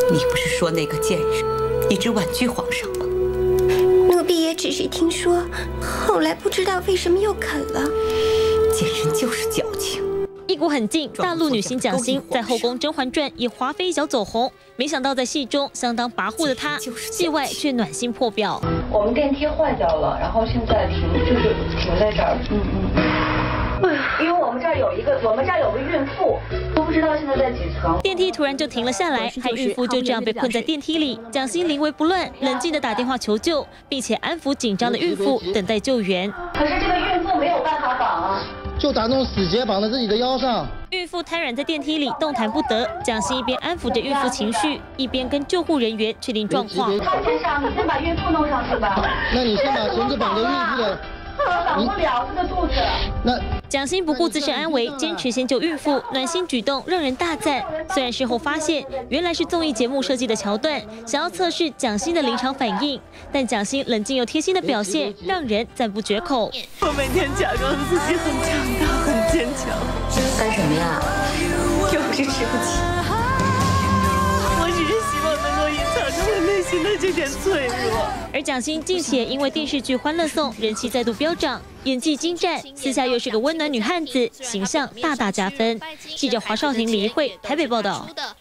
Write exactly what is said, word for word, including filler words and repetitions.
你不是说那个贱人一直婉拒皇上吗？ 奴婢也只是听说，后来不知道为什么又肯了。 贱人就是矫情。 一股很劲，大陆女星蒋欣在后宫《甄嬛传》以华妃一角走红，没想到在戏中相当跋扈的她，戏外却暖心破表。 我们电梯坏掉了，然后现在停就是停在这儿。嗯嗯。因为我们这儿有一个，我们这儿有个孕妇，都不知道现在在几层。 电梯突然就停了下来，害孕妇就这样被困在电梯里。蒋欣临危不乱，冷静地打电话求救，并且安抚紧张的孕妇，等待救援。 可是这个孕妇没有办法绑啊。 就打那种死结绑在自己的腰上， 孕妇瘫软在电梯里动弹不得。蒋欣一边安抚着孕妇情绪，一边跟救护人员确定状况。 他先上，你先把孕妇弄上去吧。 那你先把绳子绑着孕妇的。 我绑不了她的肚子。 那蒋欣不顾自身安危，坚持先救孕妇，暖心举动让人大赞。虽然事后发现原来是综艺节目设计的桥段，想要测试蒋欣的临场反应，但蒋欣冷静又贴心的表现让人赞不绝口。 我每天假装自己很强大、很坚强， 干什么呀？又不是吃不起。 我只是希望能够隐藏着我内心的这点脆弱。 而蒋欣近期也因为电视剧《欢乐颂》人气再度飙涨，演技精湛，私下又是个温暖女汉子，形象大大加分。记者华少廷、李一慧台北报道。